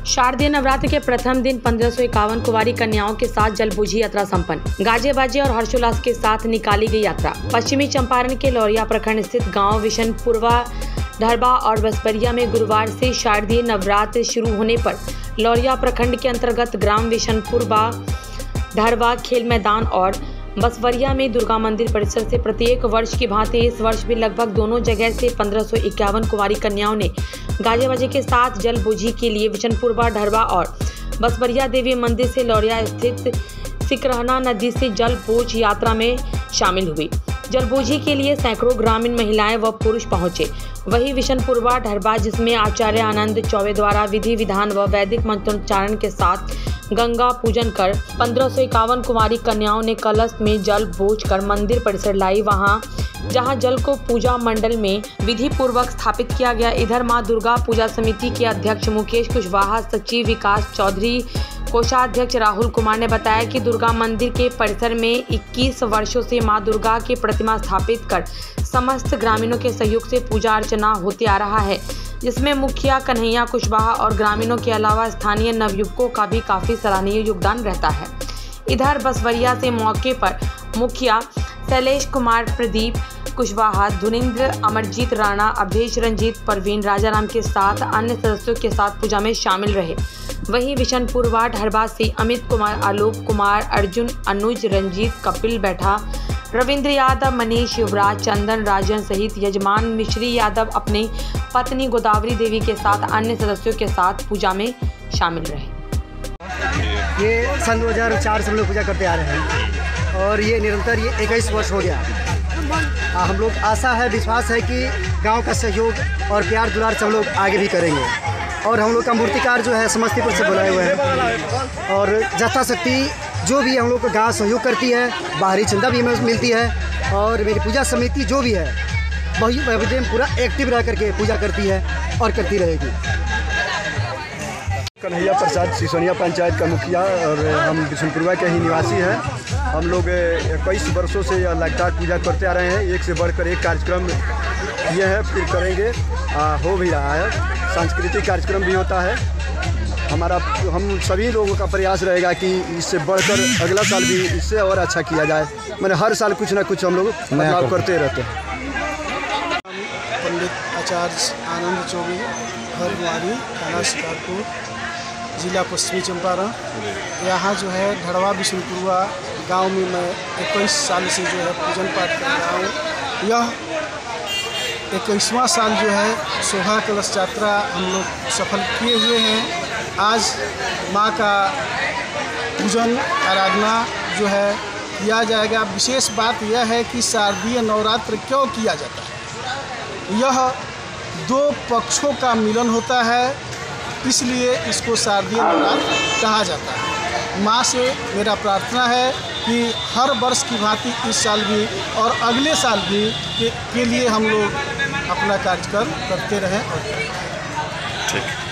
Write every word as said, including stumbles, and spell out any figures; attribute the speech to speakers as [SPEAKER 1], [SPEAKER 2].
[SPEAKER 1] शारदीय नवरात्र के प्रथम दिन पंद्रह सौ इक्यावन कुंवारी कन्याओं के साथ जलबूझी यात्रा संपन्न। गाजे बाजे और हर्षोल्लास के साथ निकाली गई यात्रा। पश्चिमी चंपारण के लौरिया प्रखंड स्थित गांव विशनपुरवा, ढरबा और बसवरिया में गुरुवार से शारदीय नवरात्र शुरू होने पर लौरिया प्रखंड के अंतर्गत ग्राम विशनपुरवा, ढरबा खेल मैदान और बसवरिया में दुर्गा मंदिर परिसर से प्रत्येक वर्ष की भांति इस वर्ष भी लगभग दोनों जगह से पंद्रह सौ इक्यावन कुंवारी कन्याओं ने गाजे बाजे के साथ जलबूझी के लिए विशनपुरवा, ढरबा और बसवरिया देवी मंदिर से लौरिया स्थित सिकरहना नदी से जल बोझ यात्रा में शामिल हुई। जलबूझी के लिए सैकड़ों ग्रामीण महिलाएं व पुरुष पहुंचे। वहीं विशनपुरवा, ढरबा जिसमें आचार्य आनंद चौबे द्वारा विधि विधान व वैदिक मंत्रोच्चारण के साथ गंगा पूजन कर पंद्रह सौ इक्यावन कुंवारी कन्याओं ने कलश में जल बोझ कर मंदिर परिसर लाई। वहां जहां जल को पूजा मंडल में विधि पूर्वक स्थापित किया गया। इधर मां दुर्गा पूजा समिति के अध्यक्ष मुकेश कुशवाहा, सचिव विकास चौधरी, कोषाध्यक्ष राहुल कुमार ने बताया कि दुर्गा मंदिर के परिसर में इक्कीस वर्षों से मां दुर्गा की प्रतिमा स्थापित कर समस्त ग्रामीणों के सहयोग से पूजा अर्चना होते आ रहा है, जिसमें मुखिया कन्हैया कुशवाहा और ग्रामीणों के अलावा स्थानीय नवयुवकों का भी काफी सराहनीय योगदान रहता है। इधर बसवरिया से मौके पर मुखिया शैलेश कुमार, प्रदीप कुशवाहा, धुनिंद्र, अमरजीत राणा, अभेश, रंजीत, परवीन, राजाराम के साथ अन्य सदस्यों के साथ पूजा में शामिल रहे। वहीं विशनपुरवा, ढरबा से अमित कुमार, आलोक कुमार, अर्जुन, अनुज, रंजीत, कपिल बैठा, रविंद्र यादव, मनीष, युवराज, चंदन, राजन सहित यजमान मिश्री यादव अपनी पत्नी गोदावरी देवी के साथ अन्य सदस्यों के साथ पूजा में शामिल रहे।
[SPEAKER 2] ये सन दो हज़ार चार से हम लोग पूजा करते आ रहे हैं और ये निरंतर ये इक्कीस वर्ष हो गया। आ, हम लोग आशा है, विश्वास है कि गांव का सहयोग और प्यार दुलार से हम लोग आगे भी करेंगे। और हम लोग का मूर्तिकार जो है समस्तीपुर से बुलाए हुए हैं और यथाशक्ति जो भी हम लोग को गाँव सहयोग करती है, बाहरी चंदा भी हमें मिलती है और मेरी पूजा समिति जो भी है वही वही पूरा एक्टिव रह करके पूजा करती है और करती रहेगी।
[SPEAKER 3] कन्हैया प्रसाद, सिसोनिया पंचायत का मुखिया और हम विशनपुरवा के ही निवासी हैं। हम लोग इक्कीस वर्षों से लगातार पूजा करते आ रहे हैं। एक से बढ़कर एक कार्यक्रम किए हैं, फिर करेंगे, आ, हो भी रहा है। सांस्कृतिक कार्यक्रम भी होता है। हमारा हम सभी लोगों का प्रयास रहेगा कि इससे बढ़कर अगला साल भी इससे और अच्छा किया जाए। मैंने हर साल कुछ ना कुछ हम लोग बदलाव करते रहते हैं।
[SPEAKER 4] पंडित आचार्य आनंद चौबे, घर कुंवारी, थाना शिकारपुर, जिला पश्चिमी चंपारण। यहाँ जो है ढरबा विशनपुरवा गांव में मैं इक्कीस साल से जो है पूजन पाठ कर रहा हूँ। यह इक्कीसवां साल जो है शोभा कलश यात्रा हम लोग सफल किए हुए हैं। आज माँ का पूजन आराधना जो है किया जाएगा। विशेष बात यह है कि शारदीय नवरात्र क्यों किया जाता है, यह दो पक्षों का मिलन होता है, इसलिए इसको शारदीय नवरात्र कहा जाता है। माँ से मेरा प्रार्थना है कि हर वर्ष की भांति इस साल भी और अगले साल भी के, के लिए हम लोग अपना कार्यक्रम करते रहें और